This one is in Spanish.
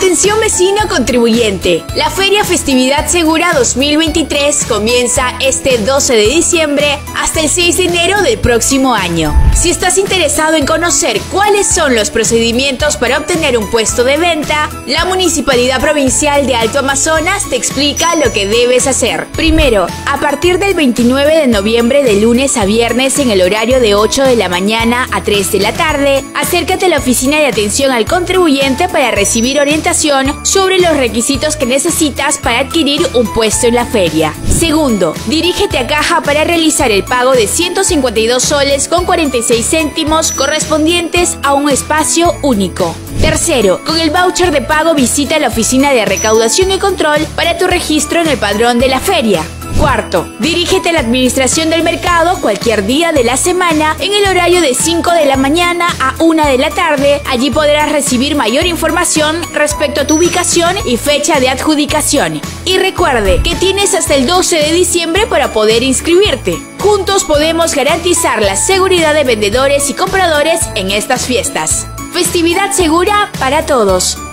Atención vecino contribuyente, la Feria Festividad Segura 2023 comienza este 12 de diciembre hasta el 6 de enero del próximo año. Si estás interesado en conocer cuáles son los procedimientos para obtener un puesto de venta, la Municipalidad Provincial de Alto Amazonas te explica lo que debes hacer. Primero, a partir del 29 de noviembre de lunes a viernes en el horario de 8 de la mañana a 3 de la tarde, acércate a la Oficina de Atención al Contribuyente para recibir orientación sobre los requisitos que necesitas para adquirir un puesto en la feria. Segundo, dirígete a caja para realizar el pago de 152 soles con 46 céntimos correspondientes a un espacio único. Tercero, con el voucher de pago visita la Oficina de Recaudación y Control para tu registro en el padrón de la feria. Cuarto, dirígete a la Administración del Mercado cualquier día de la semana en el horario de 5 de la mañana a 1 de la tarde. Allí podrás recibir mayor información respecto a tu ubicación y fecha de adjudicación. Y recuerde que tienes hasta el 12 de diciembre para poder inscribirte. Juntos podemos garantizar la seguridad de vendedores y compradores en estas fiestas. Festividad segura para todos.